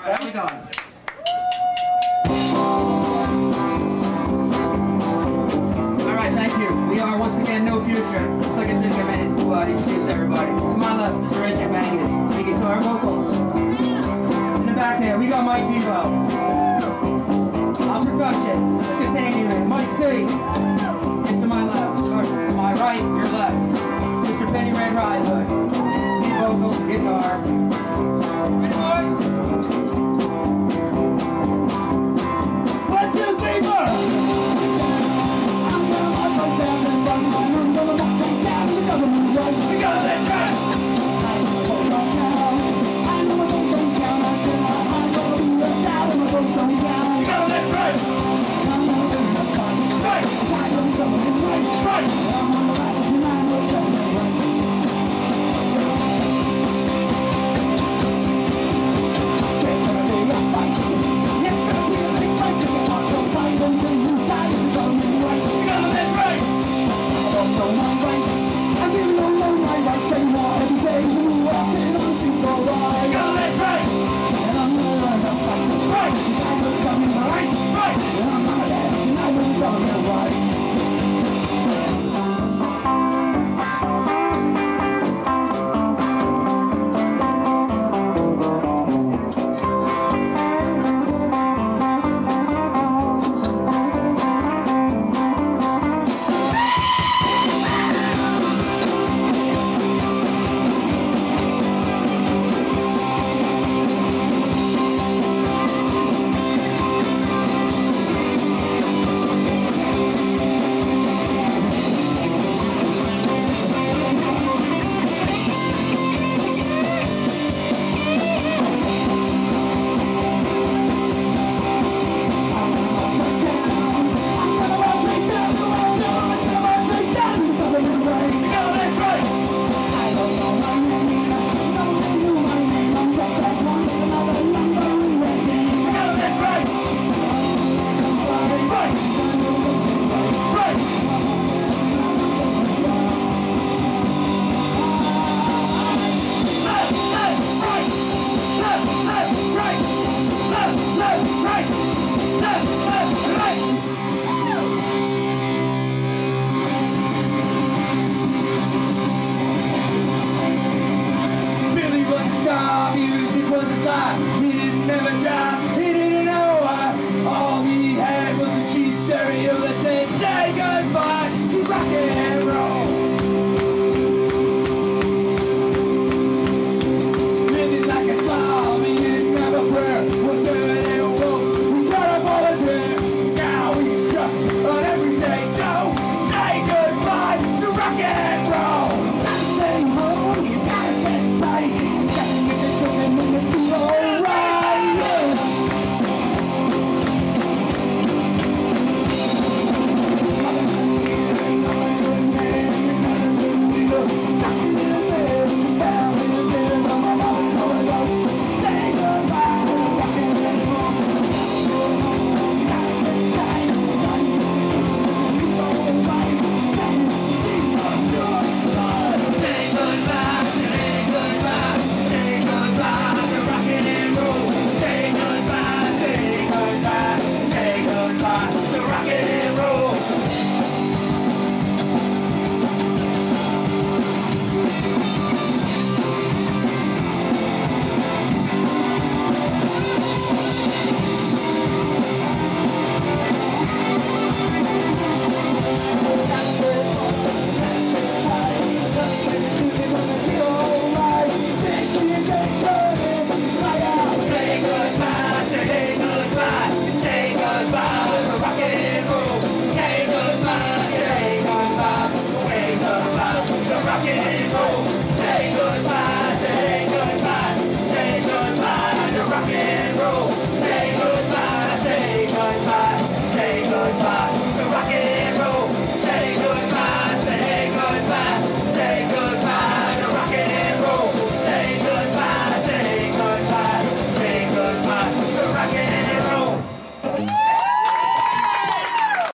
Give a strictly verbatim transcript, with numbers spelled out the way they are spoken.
Alright, how we doing? Alright, thank you. We are once again No Future. Looks like it took a minute to uh, introduce everybody. To my left, Mister Reggie Mangus, the guitar vocals. In the back there, we got Mike Devo. On percussion, the containment, Mike C. And to my left, or to my right, your left, Mister Penny Red Rite Hood. Lead vocal, guitar. Ready, boys? One, two, three, four! She got that track! Music was a slide, he didn't never try.